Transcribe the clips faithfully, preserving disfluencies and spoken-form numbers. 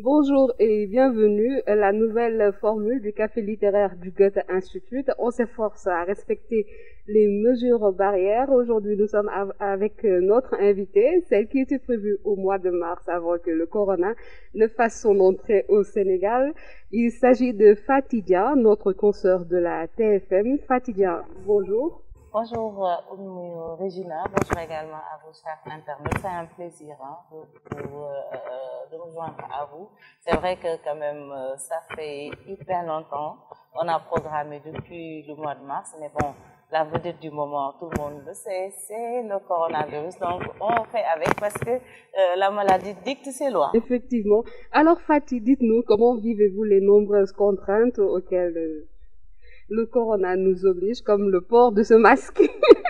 Bonjour et bienvenue à la nouvelle formule du Café littéraire du Goethe Institut. On s'efforce à respecter les mesures barrières. Aujourd'hui, nous sommes avec notre invitée, celle qui était prévue au mois de mars avant que le corona ne fasse son entrée au Sénégal. Il s'agit de Faty Dia, notre consoeur de la T F M. Faty Dia, bonjour. Bonjour euh, Regina, bonjour également à vos chers internautes. C'est un plaisir hein, de, de, euh, de nous joindre à vous. C'est vrai que quand même euh, ça fait hyper longtemps. On a programmé depuis le mois de mars, mais bon, la vedette du moment, tout le monde le sait, c'est le coronavirus. Donc on fait avec parce que euh, la maladie dicte ses lois. Effectivement. Alors Faty, dites-nous comment vivez-vous les nombreuses contraintes auxquelles euh, le corona nous oblige, comme le port de ce masque?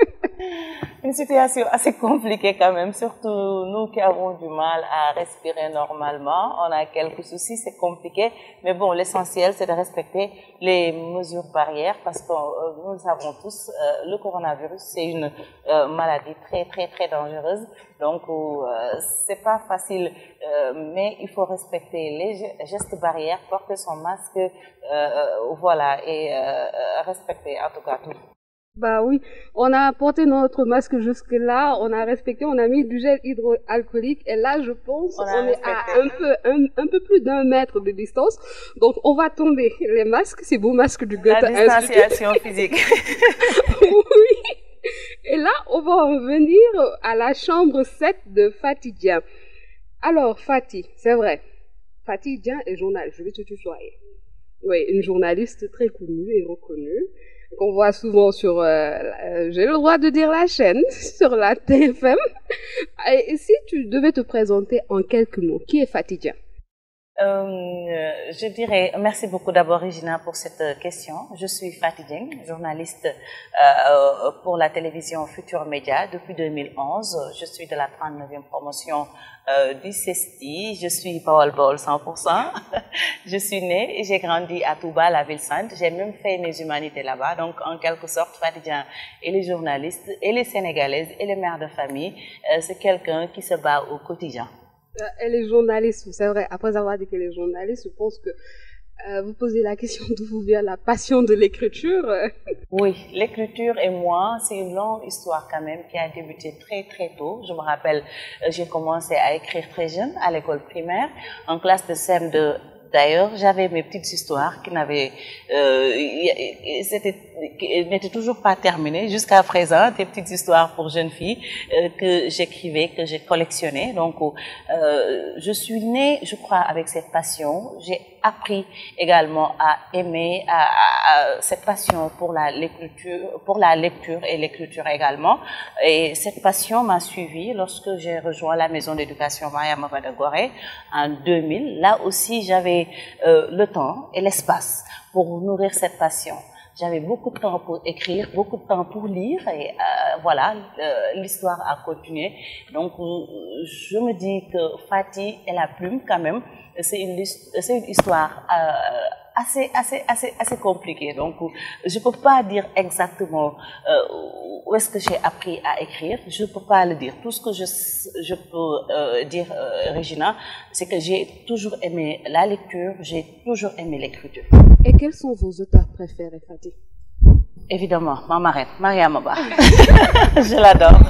Une situation assez compliquée quand même, surtout nous qui avons du mal à respirer normalement. On a quelques soucis, c'est compliqué, mais bon, l'essentiel c'est de respecter les mesures barrières parce que euh, nous le savons tous, euh, le coronavirus c'est une euh, maladie très très très dangereuse, donc euh, c'est pas facile, euh, mais il faut respecter les gestes barrières, porter son masque, euh, voilà, et euh, respecter en tout cas tout. Bah oui, on a porté notre masque jusque-là, on a respecté, on a mis du gel hydroalcoolique et là je pense on, on est à un peu, un, un peu plus d'un mètre de distance. Donc on va tomber les masques, ces beaux masques du Goethe Institut. La distanciation physique. Oui. Et là on va en venir à la chambre sept de Faty Dia. Alors Faty, c'est vrai, Faty Dia est journaliste, je vais te tutoyer. Oui, une journaliste très connue et reconnue, qu'on voit souvent sur, euh, euh, j'ai le droit de dire la chaîne, sur la T F M. Et si tu devais te présenter en quelques mots, qui est Faty Dia? Euh, je dirais, merci beaucoup d'abord Regina pour cette question. Je suis Faty Dia, journaliste euh, pour la télévision Futur Média depuis deux mille onze. Je suis de la trente-neuvième promotion euh, du CESTI. Je suis Baol Baol cent pour cent. Je suis née et j'ai grandi à Touba, la ville sainte. J'ai même fait mes humanités là-bas. Donc en quelque sorte, Faty Dia et les journalistes, et les Sénégalaises, et les mères de famille, euh, c'est quelqu'un qui se bat au quotidien. Elle est journaliste, c'est vrai. Après avoir dit qu'elle est journaliste, je pense que euh, vous posez la question d'où vous vient la passion de l'écriture. Oui, l'écriture et moi, c'est une longue histoire quand même qui a débuté très très tôt. Je me rappelle, j'ai commencé à écrire très jeune à l'école primaire, en classe de C E M deux. D'ailleurs, j'avais mes petites histoires qui n'avaient, euh, c'était, n'étaient toujours pas terminées jusqu'à présent, des petites histoires pour jeunes filles euh, que j'écrivais, que j'ai collectionnées. Donc, euh, je suis née, je crois, avec cette passion. J'ai appris également à aimer à, à, à cette passion pour la lecture, pour la lecture et l'écriture également. Et cette passion m'a suivie lorsque j'ai rejoint la maison d'éducation Mariama Ba de Gorée en deux mille. Là aussi, j'avais Euh, le temps et l'espace pour nourrir cette passion. J'avais beaucoup de temps pour écrire, beaucoup de temps pour lire et euh, voilà, euh, l'histoire a continué. Donc, euh, je me dis que Faty et la plume, quand même, c'est une, c'est une histoire euh, assez, assez, assez, assez compliquée. Donc, je peux pas dire exactement euh, où est-ce que j'ai appris à écrire. Je peux pas le dire. Tout ce que je, je peux euh, dire, euh, Regina, c'est que j'ai toujours aimé la lecture, j'ai toujours aimé l'écriture. Et quels sont vos auteurs préférés, Faty? Évidemment, ma marraine, Mariama Ba. Je l'adore.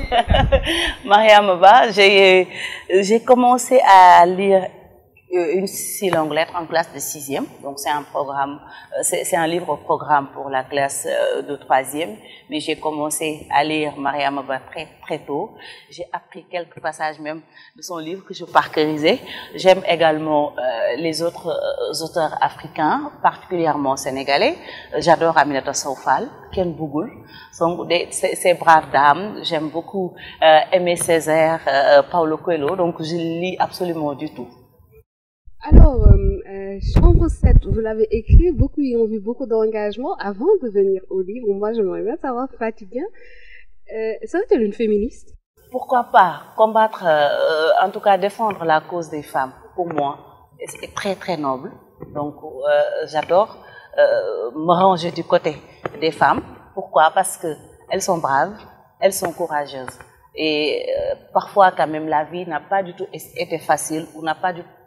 Mariama Ba, j'ai, j'ai commencé à lire une si longue lettre en classe de sixième. Donc c'est un programme, c'est un livre programme pour la classe de troisième. Mais j'ai commencé à lire Mariama Ba très très tôt. J'ai appris quelques passages même de son livre que je parcourisais. J'aime également euh, les autres euh, auteurs africains, particulièrement sénégalais. J'adore Aminata Sow Fall, Ken Bougoul, donc des, ces, ces braves dames. J'aime beaucoup euh, Aimé Césaire, euh, Paulo Coelho. Donc je lis absolument du tout. Alors, euh, euh, chambre sept, vous l'avez écrit, beaucoup y ont vu beaucoup d'engagement avant de venir au livre. Moi, j'aimerais bien savoir, Faty Dia, euh, serait-elle une féministe? Pourquoi pas combattre, euh, en tout cas défendre la cause des femmes, pour moi, c'est très très noble. Donc, euh, j'adore euh, me ranger du côté des femmes. Pourquoi? Parce que elles sont braves, elles sont courageuses. Et euh, parfois, quand même, la vie n'a pas du tout été facile ou n'a pas du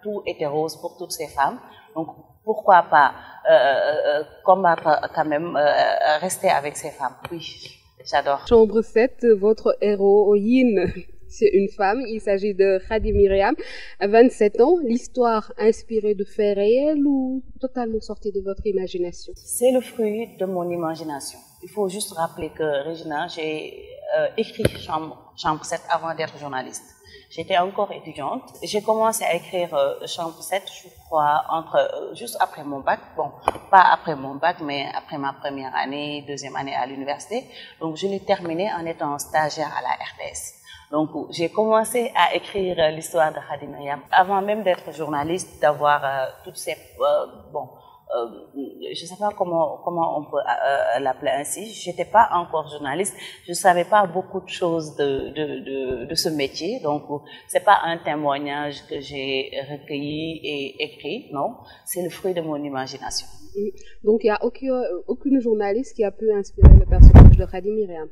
tout était rose pour toutes ces femmes. Donc, pourquoi pas euh, euh, combattre quand même, euh, rester avec ces femmes. Oui, j'adore. Chambre sept, votre héroïne, c'est une femme. Il s'agit de Khady Myriam, vingt-sept ans. L'histoire inspirée de faits réels ou totalement sortie de votre imagination? C'est le fruit de mon imagination. Il faut juste rappeler que, Regina, j'ai euh, écrit Chambre, Chambre sept avant d'être journaliste. J'étais encore étudiante. J'ai commencé à écrire euh, Chambre sept, je crois, entre, euh, juste après mon bac. Bon, pas après mon bac, mais après ma première année, deuxième année à l'université. Donc, je l'ai terminé en étant stagiaire à la R T S. Donc, j'ai commencé à écrire euh, l'histoire de Khady Myriam. Avant même d'être journaliste, d'avoir euh, toutes ces... Euh, bon, Euh, je ne sais pas comment, comment on peut euh, l'appeler ainsi. Je n'étais pas encore journaliste. Je ne savais pas beaucoup de choses de, de, de, de ce métier. Donc, ce n'est pas un témoignage que j'ai recueilli et écrit, non. C'est le fruit de mon imagination. Donc, il n'y a aucune, aucune journaliste qui a pu inspirer le personnage de Khady Myriam.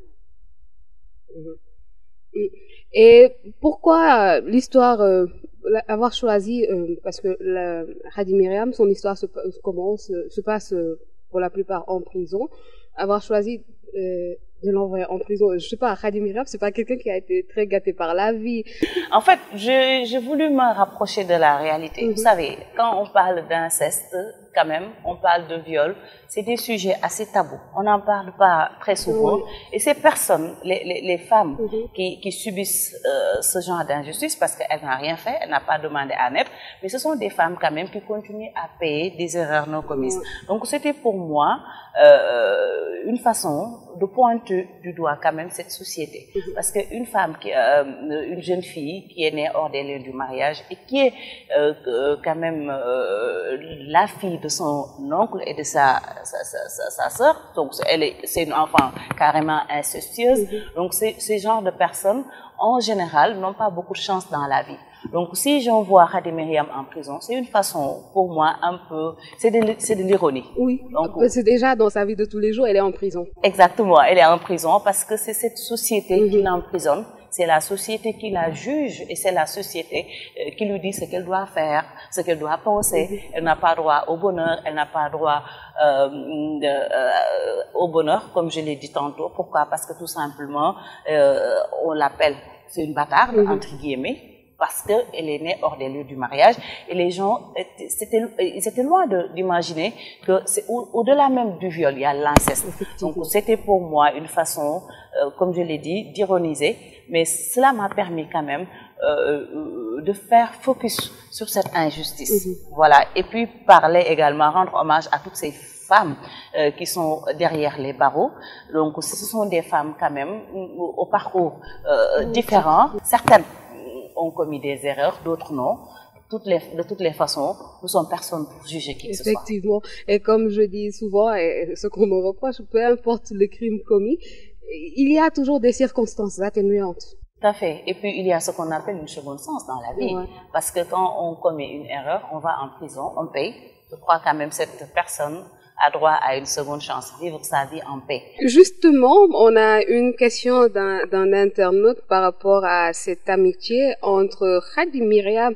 Et pourquoi l'histoire... Euh, avoir choisi, euh, parce que la, Khady Myriam, son histoire se, commence, se passe euh, pour la plupart en prison, avoir choisi euh, de l'envoyer en prison, je sais pas, Khady Myriam, c'est pas quelqu'un qui a été très gâté par la vie. En fait, j'ai voulu me rapprocher de la réalité. Mm-hmm. Vous savez, quand on parle d'inceste, quand même, on parle de viol, c'est des sujets assez tabous. On n'en parle pas très souvent. Oui. Et ces personnes, les, les, les femmes mm-hmm. qui, qui subissent euh, ce genre d'injustice, parce qu'elles n'ont rien fait, elles n'ont pas demandé à naître, mais ce sont des femmes quand même qui continuent à payer des erreurs non commises. Oui. Donc c'était pour moi euh, une façon de pointer du doigt quand même cette société. Mm-hmm. Parce qu'une femme, qui, euh, une jeune fille qui est née hors des lieux du mariage et qui est euh, quand même euh, la fille de son oncle et de sa, sa, sa, sa, sa sœur, donc elle est, c'est une enfant carrément incestueuse. Mm-hmm. Donc ces, ces genres de personnes, en général, n'ont pas beaucoup de chance dans la vie. Donc si j'envoie Khady Myriam en prison, c'est une façon pour moi un peu, c'est de, c'est de l'ironie. Oui, c'est déjà dans sa vie de tous les jours, elle est en prison. Exactement, elle est en prison parce que c'est cette société mm-hmm. qui l'emprisonne. C'est la société qui la juge et c'est la société euh, qui lui dit ce qu'elle doit faire, ce qu'elle doit penser. Mm-hmm. Elle n'a pas droit au bonheur, elle n'a pas droit euh, de, euh, au bonheur, comme je l'ai dit tantôt. Pourquoi? Parce que tout simplement, euh, on l'appelle, c'est une bâtarde, mm-hmm. entre guillemets, parce qu'elle est née hors des lieux du mariage. Et les gens, c'était, ils étaient loin d'imaginer que c'est au-delà même du viol, il y a l'inceste. Donc c'était pour moi une façon, euh, comme je l'ai dit, d'ironiser. Mais cela m'a permis quand même euh, de faire focus sur cette injustice. Mm-hmm. Voilà. Et puis parler également, rendre hommage à toutes ces femmes euh, qui sont derrière les barreaux. Donc ce sont des femmes quand même au parcours euh, différent. Certaines ont commis des erreurs, d'autres non. Toutes les, de toutes les façons, nous sommes personne pour juger qui que ce soit. Effectivement. Et comme je dis souvent, et ce qu'on me reproche, peu importe le crime commis, il y a toujours des circonstances atténuantes. Tout à fait. Et puis, il y a ce qu'on appelle une seconde chance dans la vie. Ouais. Parce que quand on commet une erreur, on va en prison, on paye. Je crois quand même cette personne a droit à une seconde chance, vivre sa vie en paix. Justement, on a une question d'un internaute par rapport à cette amitié entre Khady Myriam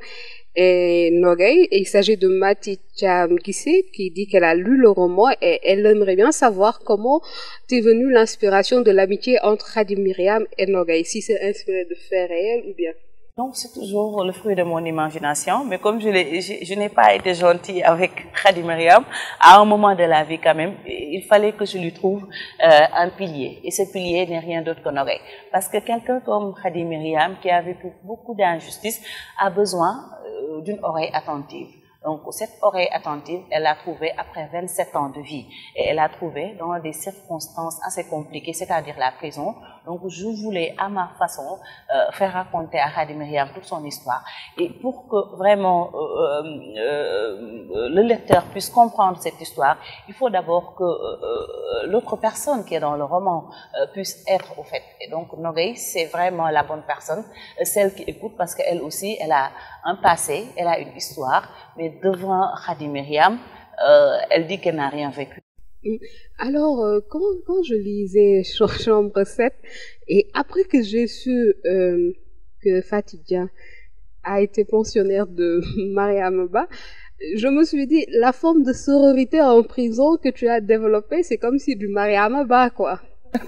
et Nogay. Et il s'agit de Mati Chamkisse qui dit qu'elle a lu le roman et elle aimerait bien savoir comment est venue l'inspiration de l'amitié entre Khady Myriam et Nogay, si c'est inspiré de faits réels ou bien. Donc c'est toujours le fruit de mon imagination, mais comme je, je, je n'ai pas été gentille avec Khady Myriam, à un moment de la vie quand même, il fallait que je lui trouve euh, un pilier. Et ce pilier n'est rien d'autre que Nogay. Parce que quelqu'un comme Khady Myriam, qui a vécu beaucoup d'injustices, a besoin euh, d'une oreille attentive. Donc, cette oreille attentive, elle l'a trouvée après vingt-sept ans de vie. Et elle l'a trouvée dans des circonstances assez compliquées, c'est-à-dire la prison. Donc, je voulais, à ma façon, euh, faire raconter à Khady Myriam toute son histoire. Et pour que vraiment euh, euh, le lecteur puisse comprendre cette histoire, il faut d'abord que euh, l'autre personne qui est dans le roman euh, puisse être au fait. Et donc, Nogay, c'est vraiment la bonne personne, celle qui écoute, parce qu'elle aussi, elle a un passé, elle a une histoire, mais devant Khady Myriam, euh, elle dit qu'elle n'a rien vécu. Alors, euh, quand, quand je lisais Chambre sept, et après que j'ai su euh, que Fatidja a été pensionnaire de Mariama Ba, je me suis dit, la forme de sororité en prison que tu as développée, c'est comme si du Mariama Ba, quoi.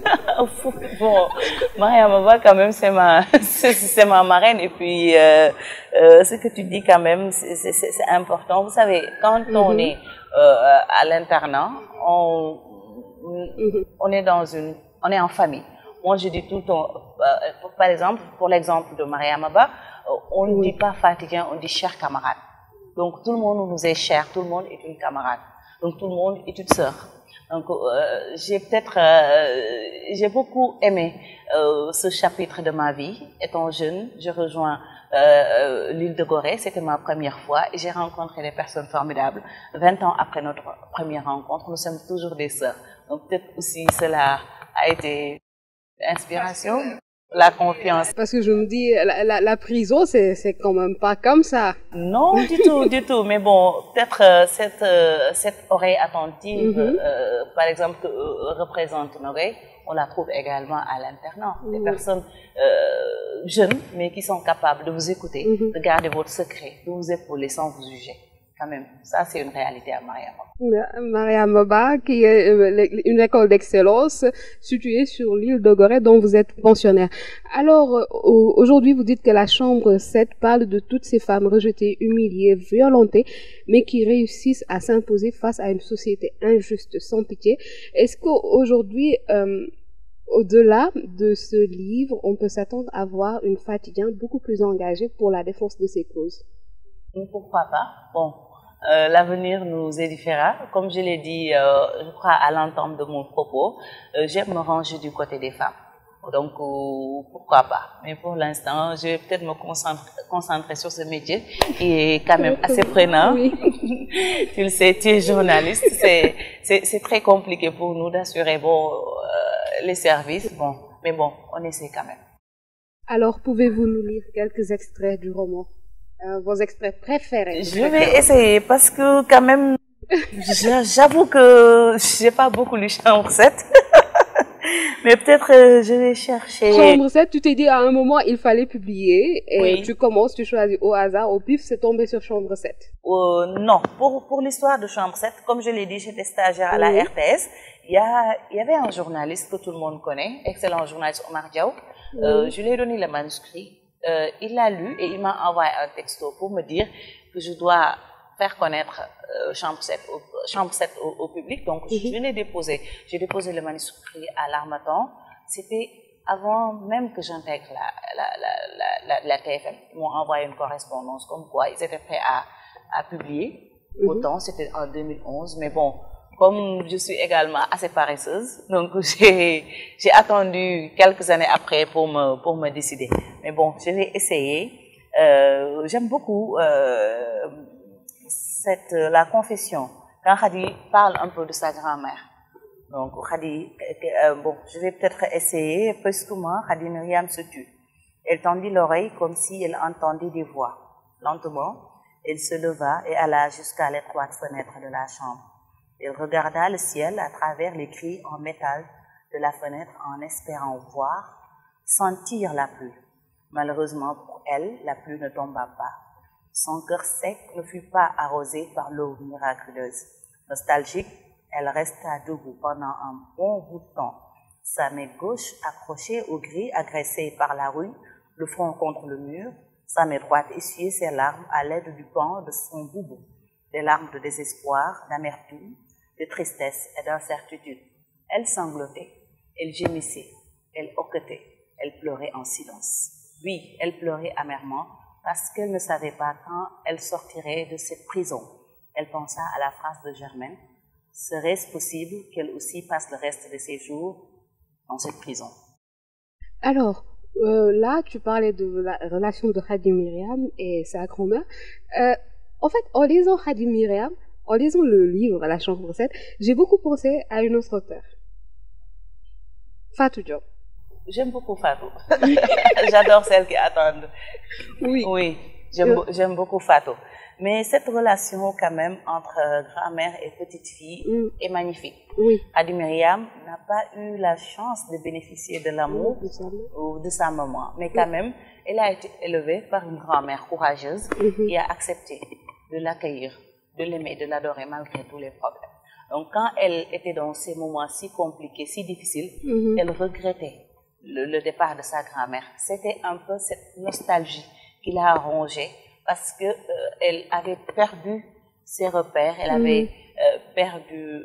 Bon, Mariama Ba, quand même, c'est ma, c'est ma marraine. Et puis, euh, euh, ce que tu dis, quand même, c'est important. Vous savez, quand mm-hmm. on est euh, à l'internat, on, mm-hmm. on est dans une, on est en famille. Moi, je dis tout le temps, euh, par exemple, pour l'exemple de Mariama Ba, on ne oui. dit pas fatiguant, on dit cher camarade. Donc, tout le monde nous est cher, tout le monde est une camarade. Donc, tout le monde est une sœur. Donc, euh, j'ai peut-être, euh, j'ai beaucoup aimé euh, ce chapitre de ma vie. Étant jeune, je rejoins euh, l'île de Gorée, c'était ma première fois, et j'ai rencontré des personnes formidables. vingt ans après notre première rencontre, nous sommes toujours des sœurs. Donc, peut-être aussi cela a été l'inspiration. La confiance. Parce que je me dis, la, la, la prison, c'est quand même pas comme ça. Non, du tout, du tout. Mais bon, peut-être euh, cette, euh, cette oreille attentive, mm-hmm. euh, par exemple, que euh, représente Nogué, on la trouve également à l'internat. Mm-hmm. Des personnes euh, jeunes, mais qui sont capables de vous écouter, mm-hmm. de garder votre secret, de vous épauler sans vous juger. Quand même, ça c'est une réalité à Mariama. Mariama Ba, qui est une école d'excellence située sur l'île de Gorée dont vous êtes pensionnaire. Alors, aujourd'hui, vous dites que la chambre sept parle de toutes ces femmes rejetées, humiliées, violentées, mais qui réussissent à s'imposer face à une société injuste, sans pitié. Est-ce qu'aujourd'hui, euh, au-delà de ce livre, on peut s'attendre à voir une Faty beaucoup plus engagée pour la défense de ses causes? Pourquoi pas? Bon. Euh, l'avenir nous édifiera. Comme je l'ai dit, euh, je crois à l'entente de mon propos, euh, j'aime me ranger du côté des femmes. Donc, euh, pourquoi pas. Mais pour l'instant, je vais peut-être me concentrer, concentrer sur ce métier qui est quand même assez prenant. Oui. Tu le sais, tu es journaliste. C'est très compliqué pour nous d'assurer bon, euh, les services. Bon, mais bon, on essaie quand même. Alors, pouvez-vous nous lire quelques extraits du roman? Euh, vos extraits préférés. Je vais essayer parce que quand même, j'avoue que j'ai pas beaucoup lu Chambre sept. Mais peut-être euh, je vais chercher. Chambre sept, tu t'es dit à un moment il fallait publier et oui. tu commences, tu choisis au hasard, au pif, c'est tombé sur Chambre sept. Euh, non, pour, pour l'histoire de Chambre sept, comme je l'ai dit, j'étais stagiaire à la oui. R T S. Il y, a, il y avait un journaliste que tout le monde connaît, excellent journaliste Omar Diaw. Oui. Euh, je lui ai donné le manuscrit. Euh, il l'a lu et il m'a envoyé un texto pour me dire que je dois faire connaître euh, Chambre sept, au, Chambre sept au, au public. Donc, mm-hmm. je l'ai déposé. J'ai déposé le manuscrit à l'Harmattan. C'était avant même que j'intègre la, la, la, la, la T F M. Ils m'ont envoyé une correspondance comme quoi ils étaient prêts à, à publier. Mm-hmm. Autant, c'était en deux mille onze. Mais bon, comme je suis également assez paresseuse, donc j'ai attendu quelques années après pour me, pour me décider. Mais bon, je vais essayer. Euh, J'aime beaucoup euh, cette, la confession. Quand Khady parle un peu de sa grand-mère. Donc, Khady, euh, bon, je vais peut-être essayer. Brusquement, Khady Myriam se tut. Elle tendit l'oreille comme si elle entendait des voix. Lentement, elle se leva et alla jusqu'à l'étroite fenêtre de la chambre. Elle regarda le ciel à travers les grilles en métal de la fenêtre en espérant voir, sentir la pluie. Malheureusement pour elle, la pluie ne tomba pas. Son cœur sec ne fut pas arrosé par l'eau miraculeuse. Nostalgique, elle resta debout pendant un bon bout de temps, sa main gauche accrochée aux grilles agressées par la rue, le front contre le mur, sa main droite essuyait ses larmes à l'aide du pan de son boubou, des larmes de désespoir, d'amertume, de tristesse et d'incertitude. Elle sanglotait, elle gémissait, elle hoquetait, elle pleurait en silence. Oui, elle pleurait amèrement parce qu'elle ne savait pas quand elle sortirait de cette prison. Elle pensa à la phrase de Germaine. Serait-ce possible qu'elle aussi passe le reste de ses jours dans cette prison? Alors, euh, là, tu parlais de la relation de Khady Myriam et sa grand-mère. Euh, en fait, en lisant Khady Myriam, en lisant le livre La Chambre sept, j'ai beaucoup pensé à une autre auteure, Fatou Diop. J'aime beaucoup Fatou. J'adore celles qui attendent. Oui. Oui. j'aime j'aime beaucoup Fatou. Mais cette relation quand même entre grand-mère et petite fille mm. est magnifique. Oui. Khady Myriam n'a pas eu la chance de bénéficier de l'amour mm. de sa maman. Mais quand mm. même, elle a été élevée par une grand-mère courageuse mm-hmm. qui a accepté de l'accueillir, de l'aimer, de l'adorer malgré tous les problèmes. Donc quand elle était dans ces moments si compliqués, si difficiles, mm-hmm. elle regrettait le, le départ de sa grand-mère. C'était un peu cette nostalgie qui l'a rongée. Parce que euh, elle avait perdu ses repères, elle avait mmh. euh, perdu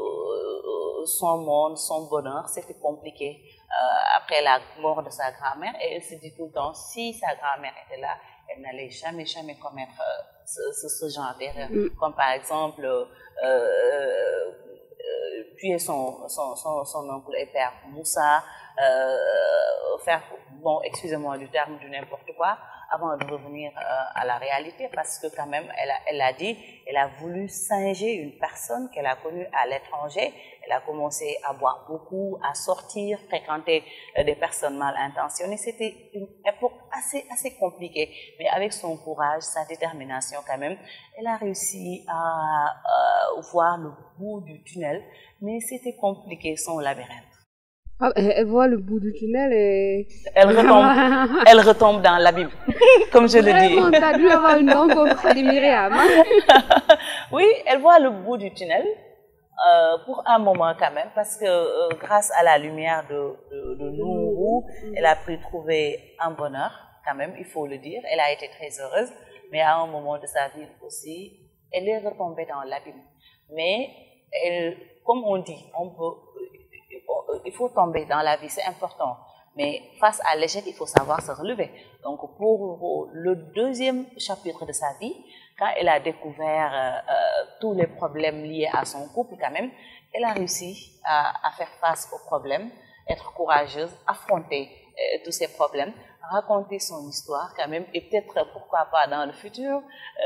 euh, son monde, son bonheur. C'était compliqué euh, après la mort de sa grand-mère. Et elle se dit tout le temps, si sa grand-mère était là, elle n'allait jamais, jamais commettre euh, ce, ce, ce genre d'erreur. Mmh. Comme par exemple, euh, euh, tuer son, son, son, son oncle et père Moussa, euh, faire, bon, excusez-moi du terme, du n'importe quoi, avant de revenir euh, à la réalité, parce que quand même, elle a, elle a dit, elle a voulu singer une personne qu'elle a connue à l'étranger. Elle a commencé à boire beaucoup, à sortir, fréquenter euh, des personnes mal intentionnées. C'était une époque assez, assez compliquée, mais avec son courage, sa détermination quand même, elle a réussi à euh, voir le bout du tunnel, mais c'était compliqué, son labyrinthe. Ah, elle voit le bout du tunnel et... Elle retombe, elle retombe dans l'abîme, comme je Vraiment, le dis. Vraiment, t'as dû avoir une dent comme Khady Myriam. Oui, elle voit le bout du tunnel, euh, pour un moment quand même, parce que euh, grâce à la lumière de, de, de Nourou, mmh. elle a pu trouver un bonheur, quand même, il faut le dire. Elle a été très heureuse, mais à un moment de sa vie aussi, elle est retombée dans l'abîme. Mais, elle, comme on dit, on peut... il faut tomber dans la vie, c'est important. Mais face à l'échec, il faut savoir se relever. Donc, pour le deuxième chapitre de sa vie, quand elle a découvert euh, tous les problèmes liés à son couple, quand même, elle a réussi à, à faire face aux problèmes, être courageuse, affronter euh, tous ces problèmes, raconter son histoire quand même, et peut-être, pourquoi pas, dans le futur,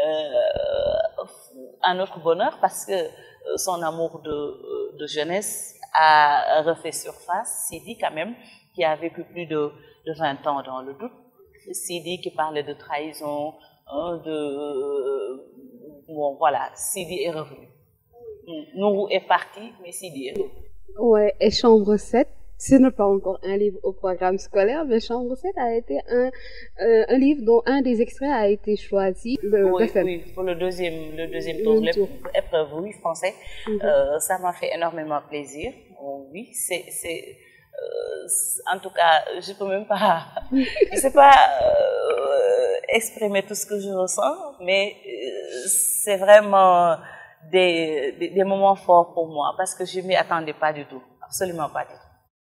euh, un autre bonheur, parce que son amour de, de jeunesse a refait surface. Sidi quand même, qui a vécu plus de, de vingt ans dans le doute. Sidi qui parlait de trahison, hein, de... Euh, bon, voilà, Sidi est revenu. Nourou est parti, mais Sidi est revenu. Ouais, et Chambre sept, ce n'est pas encore un livre au programme scolaire, mais Chambre sept a été un, euh, un livre dont un des extraits a été choisi. Le oui, B F M. Oui, pour le deuxième, le deuxième tour, l'épreuve, oui, français. Mm-hmm. euh, ça m'a fait énormément plaisir. Oui, c'est, c'est, euh, en tout cas, je peux même pas, je sais pas euh, exprimer tout ce que je ressens, mais euh, c'est vraiment des, des, des moments forts pour moi, parce que je m'y attendais pas du tout, absolument pas du tout.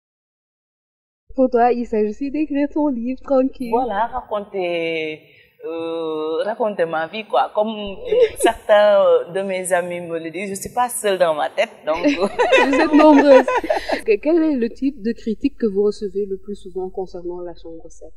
Pour toi, il s'agit d'écrire ton livre tranquille. Voilà, raconter, euh, raconter ma vie, quoi. Comme certains de mes amis me le disent, je ne suis pas seule dans ma tête, donc... Vous êtes nombreuses. Quel est le type de critique que vous recevez le plus souvent concernant la Chambre sept?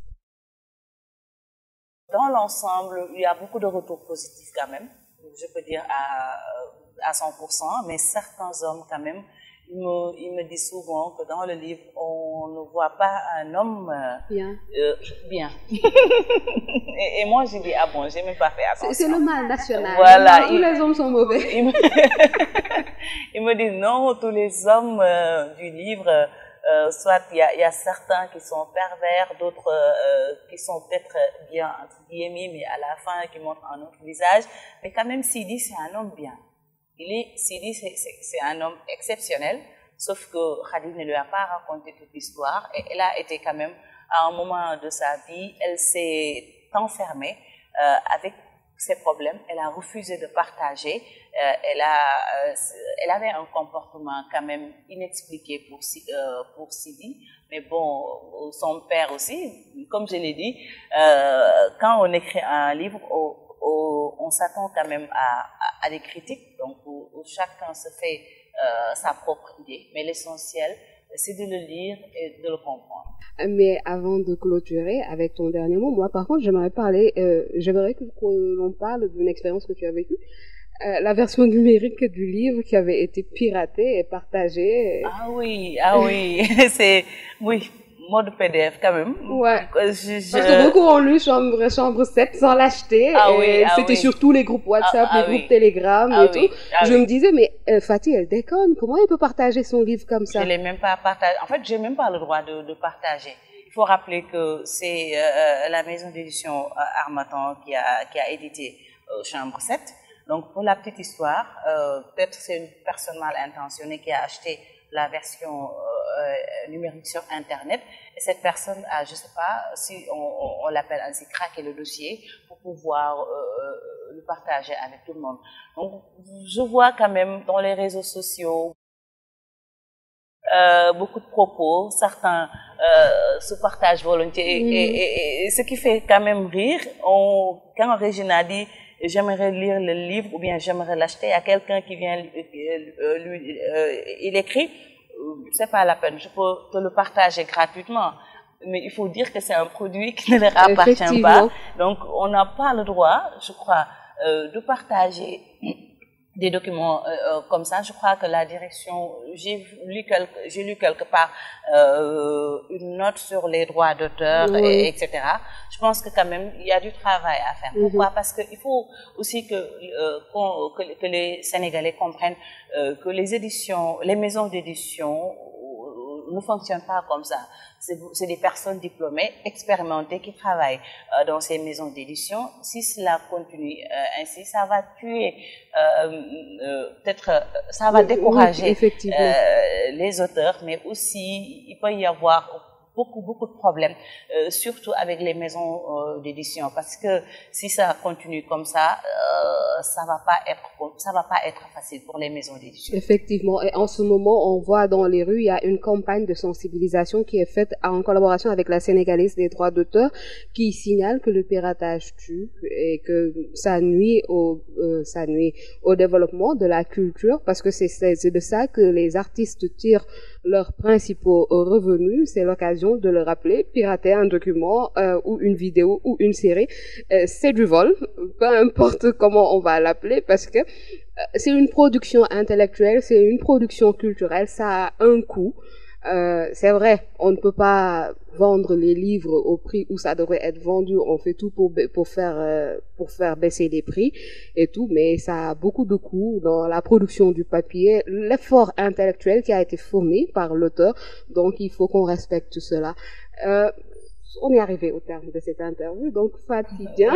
Dans l'ensemble, il y a beaucoup de retours positifs quand même, je peux dire à, à cent pour cent, mais certains hommes quand même, Il me, il me dit souvent que dans le livre, on ne voit pas un homme euh, bien. Euh, bien. et, et moi, j'ai dit, ah bon, j'ai même pas fait attention. C'est le mal national. Voilà. Tous il, les hommes sont mauvais. Il me, il me dit, non, tous les hommes euh, du livre, euh, soit il y a, y a certains qui sont pervers, d'autres euh, qui sont peut-être bien, entre guillemets, mais à la fin, qui montrent un autre visage. Mais quand même, Sidi, c'est un homme bien. Il est, Sidi, c'est un homme exceptionnel, sauf que Khady ne lui a pas raconté toute l'histoire et elle a été quand même, à un moment de sa vie, elle s'est enfermée euh, avec ses problèmes, elle a refusé de partager, euh, elle, a, euh, elle avait un comportement quand même inexpliqué pour, euh, pour Sidi, mais bon, son père aussi, comme je l'ai dit, euh, quand on écrit un livre, au, on s'attend quand même à, à, à des critiques, donc où, où chacun se fait euh, sa propre idée. Mais l'essentiel, c'est de le lire et de le comprendre. Mais avant de clôturer avec ton dernier mot, moi par contre, j'aimerais parler, euh, j'aimerais que, que l'on parle d'une expérience que tu as vécue. Euh, la version numérique du livre qui avait été piratée et partagée. Ah oui, ah oui, c'est, oui. mode P D F quand même. Ouais. Je, je... Parce que beaucoup ont lu chambre, chambre sept sans l'acheter. Ah oui, ah c'était oui. sur tous les groupes WhatsApp, ah, ah, les oui. groupes Telegram ah, et oui. tout. Ah, je oui. me disais, mais euh, Fatih, elle déconne. Comment elle peut partager son livre comme ça? Je l'ai même pas partagé. En fait, j'ai même pas le droit de, de partager. Il faut rappeler que c'est euh, la maison d'édition euh, Harmattan qui a, qui a édité euh, Chambre sept. Donc, pour la petite histoire, euh, peut-être c'est une personne mal intentionnée qui a acheté la version euh, numérique sur Internet. Et cette personne a, je sais pas si on, on, on l'appelle ainsi, craqué le dossier pour pouvoir euh, le partager avec tout le monde. Donc, je vois quand même dans les réseaux sociaux Euh, beaucoup de propos, certains euh, se partagent volontiers mmh. et, et, et ce qui fait quand même rire. On, quand Régina dit j'aimerais lire le livre ou bien j'aimerais l'acheter à quelqu'un qui vient euh, lui, euh, il écrit, c'est pas la peine, je peux te le partager gratuitement. Mais il faut dire que c'est un produit qui ne leur appartient pas. Donc on n'a pas le droit, je crois, euh, de partager des documents euh, comme ça. Je crois que la direction, j'ai lu quelque, j'ai lu quelque part euh, une note sur les droits d'auteur, oui. et, etc. Je pense que quand même il y a du travail à faire. Mm-hmm. Pourquoi? Parce qu'il faut aussi que, euh, que que les Sénégalais comprennent euh, que les éditions, les maisons d'édition ne fonctionnent pas comme ça. C'est des personnes diplômées, expérimentées qui travaillent euh, dans ces maisons d'édition. Si cela continue euh, ainsi, ça va tuer, euh, euh, peut-être, ça va décourager oui, euh, les auteurs, mais aussi il peut y avoir beaucoup, beaucoup de problèmes, euh, surtout avec les maisons euh, d'édition, parce que si ça continue comme ça, euh, ça va pas être, ça va pas être facile pour les maisons d'édition. Effectivement, et en ce moment, on voit dans les rues, il y a une campagne de sensibilisation qui est faite en collaboration avec la Sénégalaise des droits d'auteur, qui signale que le piratage tue et que ça nuit au, euh, ça nuit au développement de la culture, parce que c'est c'est de ça que les artistes tirent leurs principaux revenus. C'est l'occasion de le rappeler. Pirater un document euh, ou une vidéo ou une série, euh, c'est du vol, peu importe comment on va l'appeler, parce que euh, c'est une production intellectuelle, c'est une production culturelle, ça a un coût. Euh, c'est vrai, on ne peut pas vendre les livres au prix où ça devrait être vendu. On fait tout pour pour faire euh, pour faire baisser les prix et tout, mais ça a beaucoup de coûts dans la production du papier, l'effort intellectuel qui a été fourni par l'auteur. Donc il faut qu'on respecte cela. Euh, on est arrivé au terme de cette interview. Donc Fatih Dieng.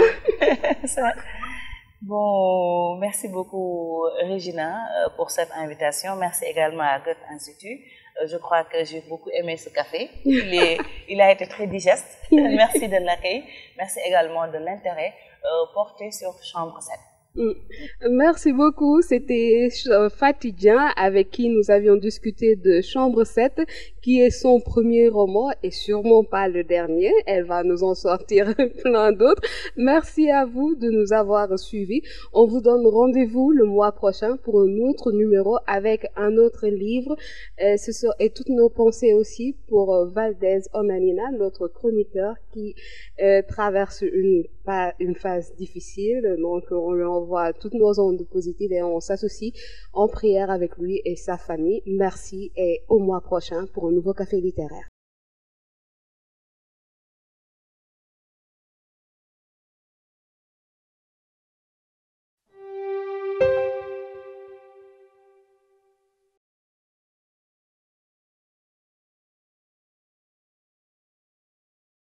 Bon, merci beaucoup Régina pour cette invitation. Merci également à Goethe Institut. Je crois que j'ai beaucoup aimé ce café. Il, est, il a été très digeste. Merci de l'accueil. Merci également de l'intérêt euh, porté sur Chambre sept. Merci beaucoup. C'était Fatih Dieng avec qui nous avions discuté de Chambre sept, qui est son premier roman et sûrement pas le dernier. Elle va nous en sortir plein d'autres. Merci à vous de nous avoir suivis. On vous donne rendez-vous le mois prochain pour un autre numéro avec un autre livre. Et, ce sont, et toutes nos pensées aussi pour Valdez Onanina, notre chroniqueur qui euh, traverse une, une phase difficile. Donc, on lui envoie toutes nos ondes positives et on s'associe en prière avec lui et sa famille. Merci et au mois prochain pour un nouveau café littéraire.